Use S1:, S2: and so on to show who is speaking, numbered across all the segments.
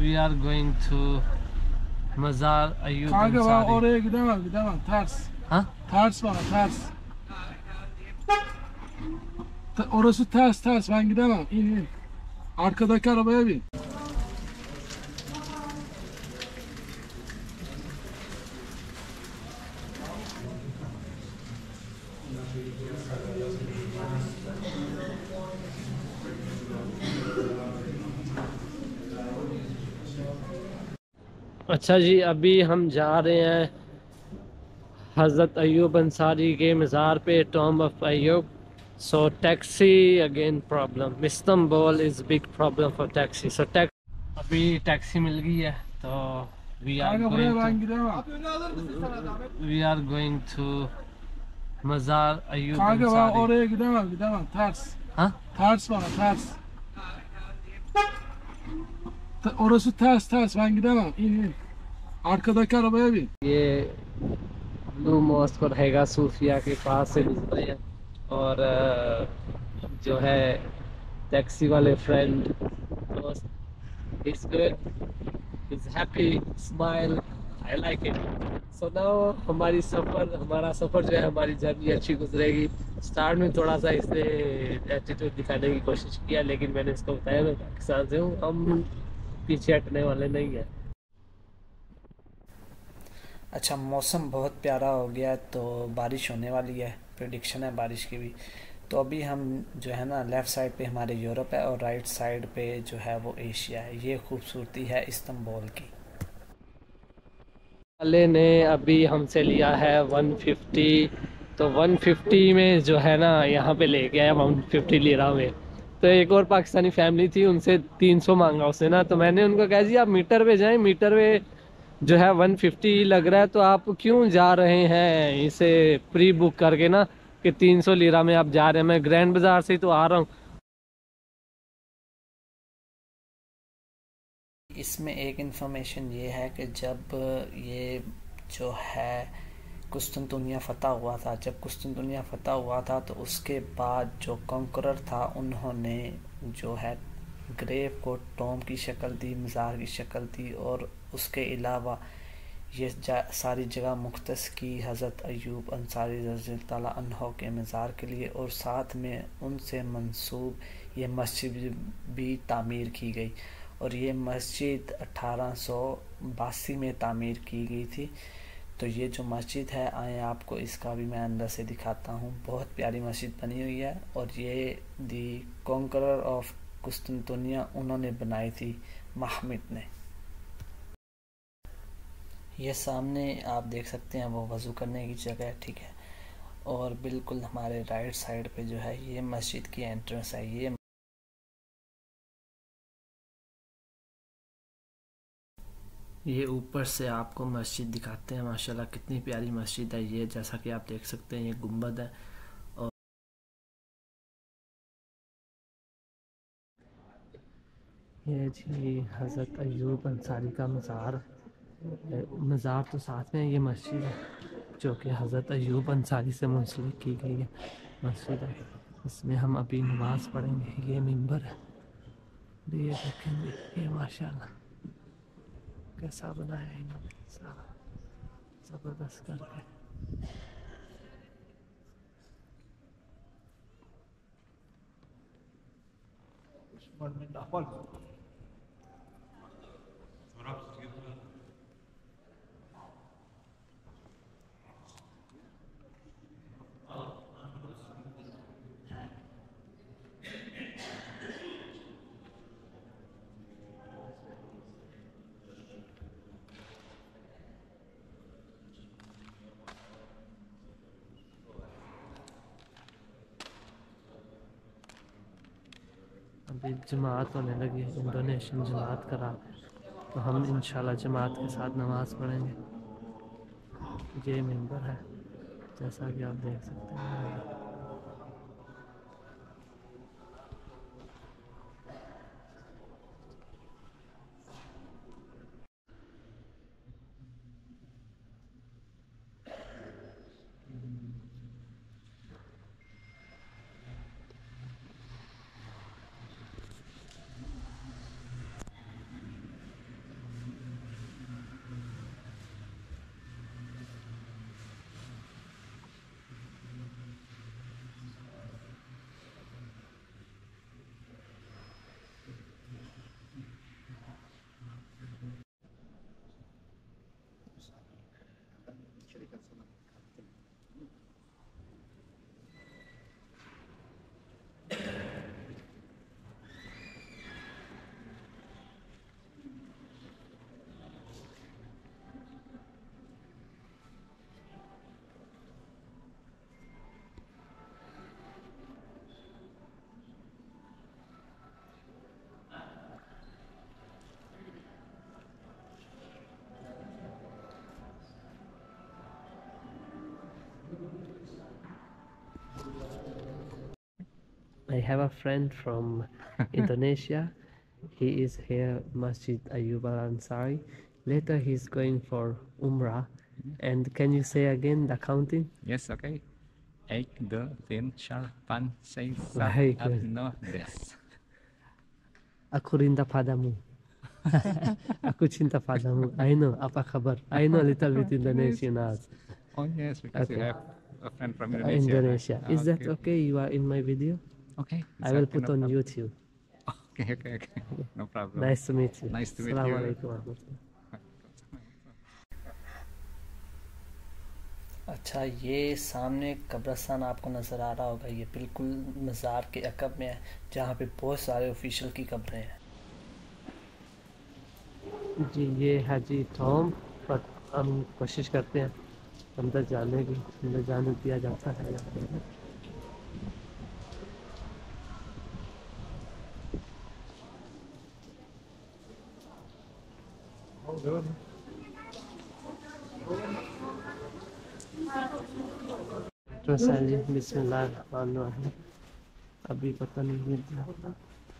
S1: we are going to Mazar Ayyub
S2: Kanka ben
S1: Ansari.
S2: oraya gidemem ters.
S1: Ha?
S2: Ters bana ters. Orası ters ben gidemem. İn. Arkadaki arabaya bin.
S1: अच्छा जी, अभी हम जा रहे हैं हज़रत अयूब अंसारी के मज़ार पे, tomb of Ayub. So taxi again problem, Istanbul is big problem for taxi. So अभी टैक्सी मिल गई है तो we are
S2: Kanka buraya ben gidemem.
S1: Going to मज़ार Ayub
S2: Kanka ben
S1: Ansari.
S2: oraya gidemem ters.
S1: हाँ?
S2: Ters bana ters. Orası ters ben gidemem. İn. Arkadaki arabaya bin.
S1: ये blue mosque और Hagia सूफिया के पास से गुजरे हैं और जो है टैक्सी वाले फ्रेंड दोस्त is good, is happy, smile, I like it. So now हमारा सफ़र जो है, हमारी जर्नी अच्छी गुजरेगी। स्टार्ट में थोड़ा सा इसने एटीट्यूड दिखाने की कोशिश किया, लेकिन मैंने इसको बताया मैं पाकिस्तान से हूँ, हम पीछे हटने वाले नहीं हैं।
S3: अच्छा, मौसम बहुत प्यारा हो गया है, तो बारिश होने वाली है, प्रेडिक्शन है बारिश की भी। तो अभी हम जो है ना, लेफ़्ट साइड पे हमारे यूरोप है और राइट साइड पे जो है वो एशिया है। ये खूबसूरती है इस्तांबुल की।
S1: वाले ने अभी हमसे लिया है 150, तो 150 में जो है ना यहाँ पे ले गया 150 लिरा में। तो एक और पाकिस्तानी फैमिली थी, उनसे 300 मांगा उसने ना, तो मैंने उनको कहा जी आप मीटर पे जाएं, मीटर पे जो है 150 लग रहा है, तो आप क्यों जा रहे हैं इसे प्री बुक करके ना, कि 300 लिरा में आप जा रहे हैं, मैं ग्रैंड बाजार से ही तो आ रहा हूँ।
S3: इसमें एक इन्फॉर्मेशन ये है कि जब ये जो है कुस्तुनतुनिया फ़तह हुआ था, तो उसके बाद जो कॉन्करर था उन्होंने जो है ग्रेव को टॉम की शक्ल दी, मज़ार की शक्ल दी, और उसके अलावा ये सारी जगह मुख्तस की हज़रत अयूब अंसारी रज़ियल्लाहु अन्हु के मज़ार के लिए, और साथ में उनसे मंसूब ये मस्जिद भी तामीर की गई। और ये मस्जिद 1882 में तामीर की गई थी। तो ये जो मस्जिद है, आए आपको इसका भी मैं अंदर से दिखाता हूँ। बहुत प्यारी मस्जिद बनी हुई है, और ये दी कॉन्करर ऑफ कुस्तुनतुनिया उन्होंने बनाई थी, महमद ने। ये सामने आप देख सकते हैं वो वज़ू करने की जगह है, ठीक है। और बिल्कुल हमारे राइट साइड पे जो है ये मस्जिद की एंट्रेंस है। ये ऊपर से आपको मस्जिद दिखाते हैं, माशाल्लाह कितनी प्यारी मस्जिद है ये। जैसा कि आप देख सकते हैं ये गुंबद है। और
S1: ये जी हज़रत अयूब अंसारी का मज़ार, मज़ार तो साथ में है, ये मस्जिद है जो कि हज़रत अयूब अंसारी से मुंसलिक की गई है मस्जिद है। इसमें हम अभी नमाज़ पढ़ेंगे। ये मिंबर है, ये देखेंगे, ये माशाल्लाह कैसा बनाया है इन्होंने, सारा ज़बरदस्त करके। अभी जमात होने लगी है, इंडोनेशियन जमात करा, तो हम इंशाल्लाह जमात के साथ नमाज़ पढ़ेंगे। ये मिंबर है जैसा कि आप देख सकते हैं। I have a friend from Indonesia. He is here, Masjid Ayyub Al Ansari. Later, he's going for Umrah. And can you say again the counting?
S4: Yes, okay. 8, 2, 3, 4, 5, 6, 7,
S1: Very
S4: 8,
S1: good.
S4: 9, 10.
S1: Aku rinda padamu. Aku cinta padamu. I know. Apa kabar? I know a little bit Indonesian also.
S4: Oh yes, because you
S1: Okay.
S4: have a friend from Indonesia.
S1: Indonesia.
S4: right?
S1: Is that okay? You are in my video?
S4: Okay.
S1: I
S4: it's
S1: will
S4: okay,
S1: put
S4: no
S1: on
S4: problem.
S1: YouTube.
S4: Okay, okay, okay. No problem.
S1: Nice to meet you.
S4: Nice to meet
S1: Assalamu
S4: you.
S1: alaikum warahmatullahi.
S3: अच्छा, ये सामने कब्रिस्तान आपको नज़र आ रहा होगा, ये बिल्कुल मज़ार के अकब में है, जहाँ पे बहुत सारे ऑफिशियल की कब्रें हैं।
S1: जी, ये हाजी टॉम, पर हम कोशिश करते हैं अंदर जाने की। अंदर जाने दिया जाता है यहाँ पे। तो सर जी, बिस्मिल्लाहिर्रहमानिर्रहीम। अभी पता नहीं है।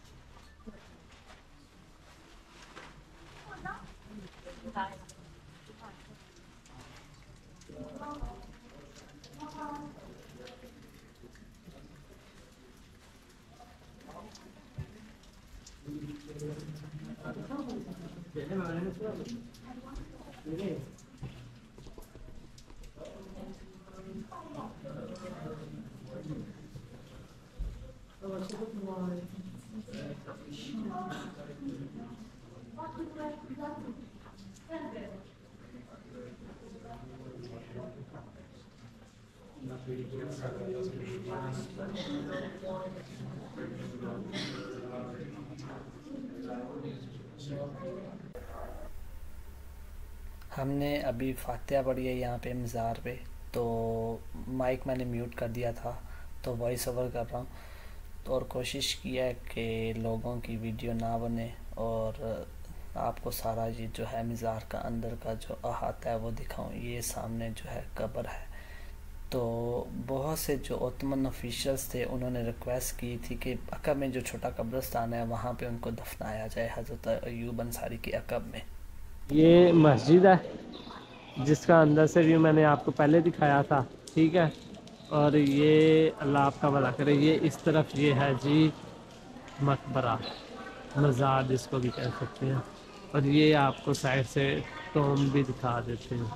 S3: हमने अभी फातिहा पढ़ी है यहाँ पे मज़ार पे, तो माइक मैंने म्यूट कर दिया था, तो वॉइस ओवर कर रहा हूँ। तो और कोशिश किया है कि लोगों की वीडियो ना बने और आपको सारा ये जो है मज़ार का अंदर का जो अहाता है वो दिखाऊं। ये सामने जो है कब्र है, तो बहुत से जो ओतमन ऑफिशियल्स थे उन्होंने रिक्वेस्ट की थी कि अकब में जो छोटा कब्रिस्तान है वहाँ पे उनको दफनाया जाए, हज़रत अयूब अंसारी के अकब में।
S1: ये मस्जिद है जिसका अंदर से व्यू मैंने आपको पहले दिखाया था, ठीक है। और ये अल्लाह आपका भला करे, ये इस तरफ ये है जी मकबरा, मज़ार जिसको भी कह सकते हैं। और ये आपको साइड से टॉम भी दिखा देते हैं,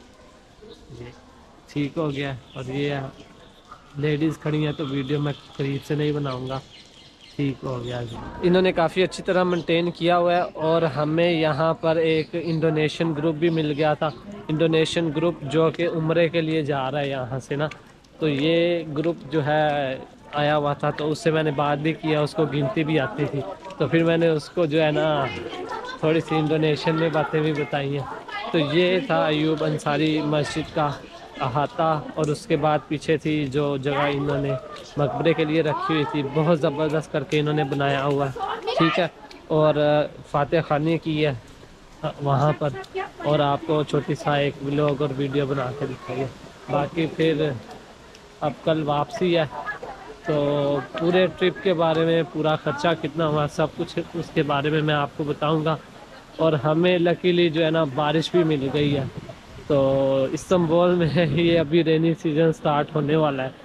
S1: ये ठीक हो गया। और ये लेडीज़ खड़ी हैं तो वीडियो मैं करीब से नहीं बनाऊंगा, ठीक हो गया जी। इन्होंने काफ़ी अच्छी तरह मेंटेन किया हुआ है। और हमें यहाँ पर एक इंडोनेशियन ग्रुप भी मिल गया था, इंडोनेशियन ग्रुप जो कि उम्रे के लिए जा रहा है यहाँ से ना। तो ये ग्रुप जो है आया हुआ था, तो उससे मैंने बात भी किया, उसको गिनती भी आती थी, तो फिर मैंने उसको जो है ना थोड़ी सी इंडोनेशियन में बातें भी बताई हैं। तो ये था अयूब अंसारी मस्जिद का अहाता। और उसके बाद पीछे थी जो जगह इन्होंने मकबरे के लिए रखी हुई थी, बहुत ज़बरदस्त करके इन्होंने बनाया हुआ है, ठीक है। और फातिहा खानी की है वहाँ पर, और आपको छोटी सा एक व्लॉग और वीडियो बना के दिखाइए। बाकी फिर अब कल वापसी है, तो पूरे ट्रिप के बारे में, पूरा ख़र्चा कितना हुआ, सब कुछ उसके बारे में मैं आपको बताऊँगा। और हमें लकीली जो है ना बारिश भी मिल गई है, तो इस्तांबुल में ये अभी रेनी सीज़न स्टार्ट होने वाला है,